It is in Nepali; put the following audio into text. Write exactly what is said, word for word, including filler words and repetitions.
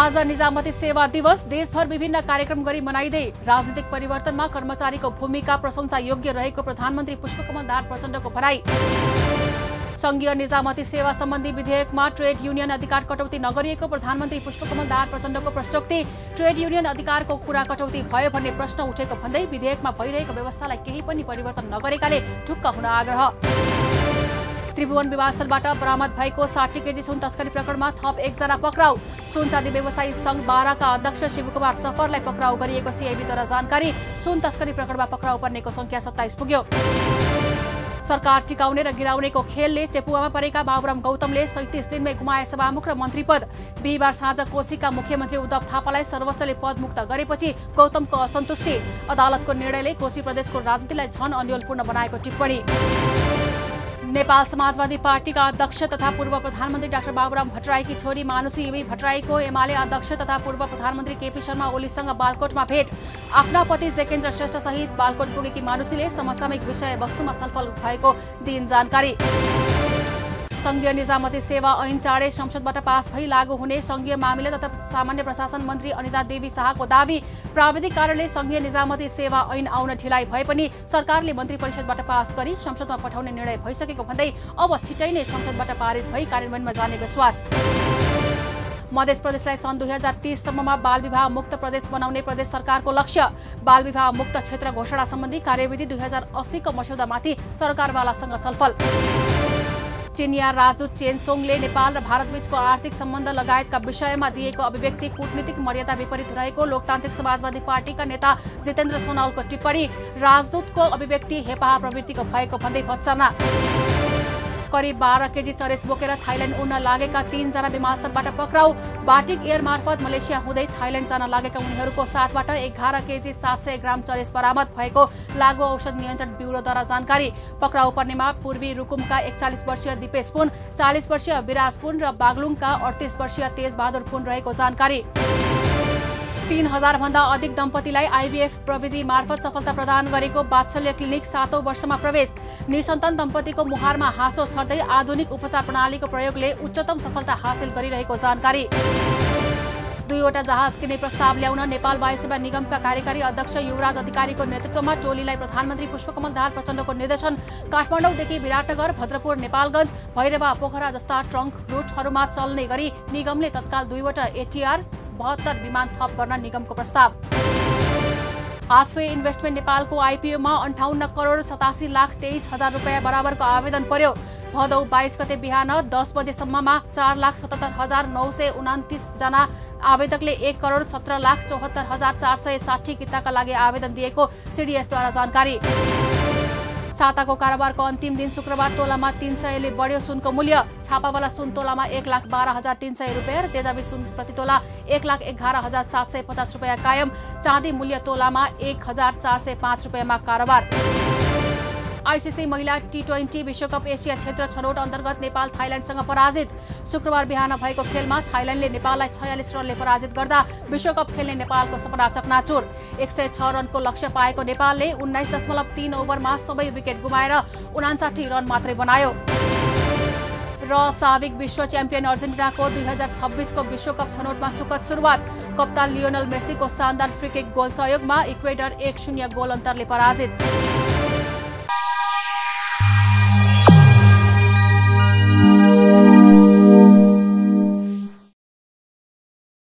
आज निजामती सेवा दिवस देशभर विभिन्न कार्यक्रम गरी मनाइँदै राजनीतिक परिवर्तनमा कर्मचारीको भूमिका प्रशंसा योग्य रहेको प्रधानमन्त्री पुष्पकमल दाहाल प्रचण्डको भनाई। संघीय निजामती सेवा सम्बन्धी विधेयकमा ट्रेड युनियन अधिकार कटौती नगरिएको प्रधानमन्त्री पुष्पकमल दाहाल प्रचण्डको प्रश्नोक्ति। ट्रेड युनियन अधिकारको कुरा कटौती भयो भन्ने प्रश्न उठेको भन्दै विधेयकमा भइरहेको व्यवस्थालाई केही पनि परिवर्तन नगरेकाले ढुक्क हुन आग्रह। त्रिभुवन विमानस्थलबाट बरामद भएको साठी केजी सुन तस्करी प्रकरणमा थप एकजना पक्राउ। सुनचाँदी व्यवसायी संघ बाह्रका अध्यक्ष शिवकुमार सफरलाई पक्राउ गरिएको सीआईबीद्वारा जानकारी। सुन तस्करी प्रकरणमा पक्राउ पर्नेको संख्या सत्ताइस पुग्यो। सरकार टिकाउने र गिराउनेको खेलले चेपुवामा परेका बाबुराम गौतमले सैंतीस दिनमै गुमाए सभामुख र मन्त्री पद। बिहिबार साँझ कोशीका मुख्यमन्त्री उद्धव थापालाई सर्वोच्चले पदमुक्त गरेपछि गौतमको असन्तुष्टि। अदालतको निर्णयले कोशी प्रदेशको राजनीतिलाई झन अन्यलपूर्ण बनाएको टिप्पणी। नेपाल समाजवादी पार्टीका अध्यक्ष तथा पूर्व प्रधानमन्त्री डाक्टर बाबुराम भट्टराईकी छोरी मानुषी इबी भट्टराईको एमाले अध्यक्ष तथा पूर्व प्रधानमन्त्री केपी शर्मा ओलीसँग बालकोटमा भेट। आफ्ना पति जेकेन्द्र श्रेष्ठ सहित बालकोट पुगेकी मानुषीले समसामयिक विषय वस्तुमा छलफल भएको दिन जानकारी। संघीय निजामती सेवा ऐन चाँडै संसदबाट पास भई लागू हुने संघीय मामिला तथा सामान्य प्रशासन मन्त्री अनिता देवी शाहको दावी। प्राविधिक कारणले संघीय निजामती सेवा ऐन आउन ढिलाइ भए पनि सरकारले मन्त्री परिषदबाट पास गरी संसदमा पठाउने निर्णय भइसकेको भन्दै अब छिट्टै नै संसदबाट पारित भई कार्यान्वयनमा जाने विश्वास। मध्य प्रदेशलाई सन् दुई हजार तीस सम्ममा बाल विवाह मुक्त प्रदेश बनाउने प्रदेश सरकारको लक्ष्य। बाल विवाह मुक्त क्षेत्र घोषणा सम्बन्धी कार्यविधि दुई हजार अस्सीको मस्यौदामाथि सरकारवालासँग छलफल। चीनिया राजदूत चेन सोङले नेपाल र भारतबीचको आर्थिक सम्बन्ध लगायतका विषयमा दिएको अभिव्यक्ति कूटनीतिक मर्यादा विपरीत रहेको लोकतान्त्रिक समाजवादी पार्टीका नेता जितेन्द्र सोनालको टिप्पणी। राजदूतको अभिव्यक्ति हेपाहा प्रवृत्तिको भएको भन्दै भत्सना। करिब बाह्र केजी चरेस बोकेर थाइल्याण्ड उड्न लागेका तीनजना विमानस्थलबाट पक्राउ। बाटिक एयर मार्फत मलेसिया हुँदै थाइल्याण्ड जान लागेका उनीहरूको साथबाट एघार केजी सात सय ग्राम चरेस बरामद भएको लागु औषध नियन्त्रण ब्युरोद्वारा जानकारी। पक्राउ पर्नेमा पूर्वी रुकुमका एकचालिस वर्षीय दिपेश पुन, चालिस वर्षीय विराज पुन र बागलुङका अडतिस वर्षीय तेज बहादुर पुन रहेको जानकारी। तीन हजार भन्दा अधिक दम्पतिलाई आइभीएफ प्रविधि मार्फत सफलता प्रदान गरेको वात्सल्य क्लिनिक सातौं वर्षमा प्रवेश। निसन्तान दम्पतिको मुहारमा हाँसो छर्दै आधुनिक उपचार प्रणालीको प्रयोगले उच्चतम सफलता हासिल गरिरहेको जानकारी। दुईवटा जहाज किन्ने प्रस्ताव ल्याउन नेपाल वायुसेवा निगमका कार्यकारी अध्यक्ष युवराज अधिकारीको नेतृत्वमा टोलीलाई प्रधानमन्त्री पुष्पकमल दाहाल प्रचण्डको निर्देशन। काठमाडौँदेखि विराटनगर, भद्रपुर, नेपालगञ्ज, भैरवा, पोखरा जस्ता ट्रङ्क रुटहरूमा चल्ने गरी निगमले तत्काल दुईवटा एटीआर बहत्तर विमान थप गर्न निगमको प्रस्ताव। हाथवे इन्भेस्टमेन्ट नेपालको आइपीओमा अन्ठाउन्न करोड सतासी लाख तेइस हजार रुपियाँ बराबरको आवेदन पर्यो। भदौ बाइस गते बिहान दस बजेसम्ममा चार लाख सतहत्तर हजार नौ सय उनातिस जना आवेदकले एक करोड सत्र लाख चौहत्तर हजार चार सय साठी किताका लागि आवेदन दिएको सीडीएसद्वारा जानकारी। साताको कारोबारको अन्तिम दिन शुक्रबार तोलामा तीन सयले बढ्यो सुनको मूल्य। छापावाला सुन तोलामा एक लाख बाह्र हजार तीन सय रुपियाँ र तेजाबी सुन प्रति तोला एक लाख एघार हजार सात सय पचास रुपियाँ कायम। चाँदी मूल्य तोलामा एक हजार चार सय पाँच रुपियाँमा कारोबार। आइसिसी महिला टी ट्वेन्टी विश्वकप एसिया क्षेत्र छनौट अन्तर्गत नेपाल थाइल्याण्डसँग पराजित। शुक्रबार बिहान भएको खेलमा थाइल्याण्डले नेपाललाई छयालिस रनले पराजित गर्दा विश्वकप खेल्ने नेपालको सपना चकनाचुर। एक सय छ रनको लक्ष्य पाएको नेपालले उन्नाइस दशमलव तीन ओभरमा सबै विकेट गुमाएर उनासाठी रन मात्रै बनायो। र साविक विश्व च्याम्पियन अर्जेन्टिनाको दुई हजार छब्बिसको विश्वकप छनौटमा सुखद सुरुवात। कप्तान लियोनल मेसीको शानदार फ्री किक गोल सहयोगमा इक्वेडर एक शून्य गोल अन्तरले पराजित।